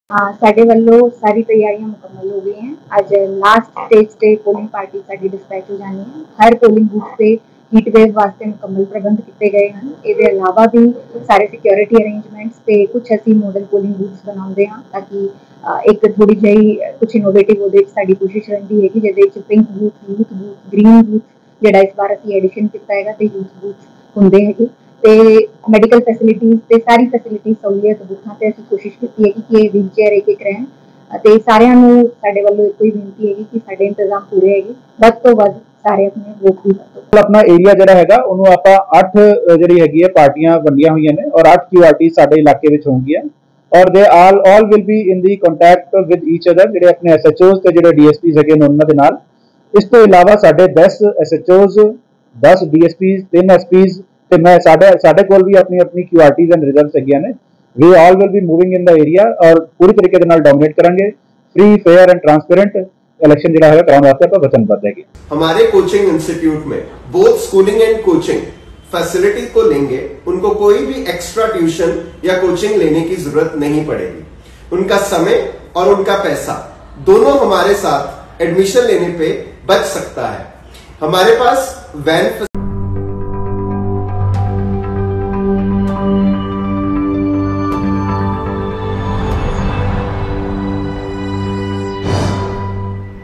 ਸਾਡੇ ਵੱਲੋਂ ਸਾਰੀ ਤਿਆਰੀਆਂ ਮੁਕੰਮਲ ਹੋ ਗਈਆਂ। ਅੱਜ ਲਾਸਟ ਸਟੇਜ ਤੇ ਪੋਲਿੰਗ ਪਾਰਟੀ ਸਾਡੀ ਡਿਸਪੈਚ ਹੋ ਜਾਣੀ ਹੈ। ਹਰ ਪੋਲਿੰਗ ਬੂਥ ਤੇ ਹੀਟ ਵੇਵ ਵਾਸਤੇ ਮੁਕੰਮਲ ਪ੍ਰਬੰਧ ਕੀਤੇ ਗਏ ਹਨ। ਇਹਦੇ ਇਲਾਵਾ ਵੀ ਸਾਰੇ ਸਿਕਿਉਰਿਟੀ ਅਰੇਂਜਮੈਂਟਸ ਤੇ ਕੁਝ ਅਸੀਂ ਮਾਡਲ ਪੋਲਿੰਗ ਬੂਥਸ ਬਣਾਉਂਦੇ ਹਾਂ ਤਾਂ ਕਿ ਇੱਕ ਥੋੜੀ ਜਿਹੀ ਕੁਝ ਇਨੋਵੇਟਿਵ ਉਹਦੇ ਵਿੱਚ ਸਾਡੀ ਕੋਸ਼ਿਸ਼ ਰਹਿੰਦੀ ਹੈਗੀ, ਜਿਹਦੇ ਵਿੱਚ pink booth, youth booth, green booth ਜਿਹੜਾ ਇਸ ਵਾਰ ਅਸੀਂ ਐਡੀਸ਼ਨ ਕੀਤਾ ਹੈਗਾ ਤੇ ਯੂਥ ਬੂਥ ਹੁੰਦੇ ਹੈਗੇ ਤੇ ਮੈਡੀਕਲ ਫੈਸਿਲਿਟੀਜ਼ ਤੇ ਸਾਰੀ ਫੈਸਿਲਿਟੀ ਸਹੂਲੀਅਤ ਬੂਥਾਂ ਤੇ ਅਸੀਂ ਕੋਸ਼ਿਸ਼ ਕੀਤੀ ਹੈ ਕਿ ਇਹ ਵੀਲਚੇਅਰ ਇੱਕ ਰਹਿਣ ਅਤੇ ਸਾਰਿਆਂ ਨੂੰ ਸਾਡੇ ਵੱਲੋਂ ਇੱਕੋ ਹੀ ਬੇਨਤੀ ਹੈਗੀ ਕਿ ਸਾਡੇ ਇੰਤਜ਼ਾਮ ਪੂਰੇ ਹੈਗੇ, ਵੱਧ ਤੋਂ ਵੱਧ ਸਾਰੇ ਆਪਣੇ ਵੋਟ ਦੀ ਵਰਤੋਂ। ਆਪਣਾ ਏਰੀਆ ਜਿਹੜਾ ਹੈਗਾ ਉਹਨੂੰ ਆਪਾਂ 8 ਜਿਹੜੀ ਹੈਗੀ ਹੈ ਪਾਰਟੀਆਂ ਵੰਡੀਆਂ ਹੋਈਆਂ ਨੇ ਔਰ 8 QRT ਸਾਡੇ ਇਲਾਕੇ ਵਿੱਚ ਹੋਣਗੀਆਂ ਔਰ they all will be in the contact with each other, ਜਿਹੜੇ ਆਪਣੇ SHOs ਤੇ ਜਿਹੜੇ DSPs ਹੈਗੇ ਨੇ ਉਹਨਾਂ ਦੇ ਨਾਲ। ਇਸ ਤੋਂ ਇਲਾਵਾ ਸਾਡੇ 10 SHOs, 10 DSPs, 3 SPs ਤੇ ਮੈਂ ਸਾਡੇ ਕੋਲ ਵੀ ਆਪਣੀ QRTs ਐਂਡ ਰਿਜ਼ਰਵਸ ਹੈਗੀਆਂ ਨੇ। We all will be moving in the area और पूरी तरीके के नाल डोमिनेट करेंगे। Free fair and transparent election जो है कराने वास्ते ਆਪਾਂ वचनबद्ध है। हमारे कोचिंग इंस्टीट्यूट में both schooling and coaching facility को लेंगे, उनको कोई भी एक्स्ट्रा ट्यूशन या कोचिंग लेने की जरूरत नहीं पड़ेगी। उनका समय और उनका पैसा दोनों हमारे साथ एडमिशन लेने पे बच सकता है। हमारे पास वैन